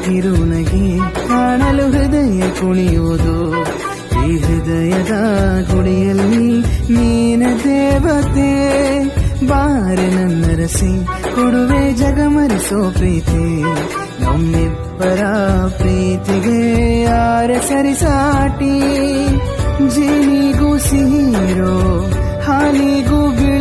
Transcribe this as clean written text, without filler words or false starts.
ಕಿರುನಗೆ ಕಾಣಲು ಹೃದಯ ಕುಣಿಯುವುದು. ಈ ಹೃದಯದ ಗುಡಿಯಲ್ಲಿ ನೀನ ದೇವತೆ, ಬಾರೆ ನನ್ನ ರಸಿ ಕೊಡುವೆ ಜಗಮರಿಸೋ ಪ್ರೀತಿ. ನಮ್ಮಿಬ್ಬರ ಪ್ರೀತಿಗೆ ಯಾರ ಸರಿಸಾಟಿ, ಜೇನಿಗೂ ಸಿಹಿರೋ ಹಾಲಿಗೂ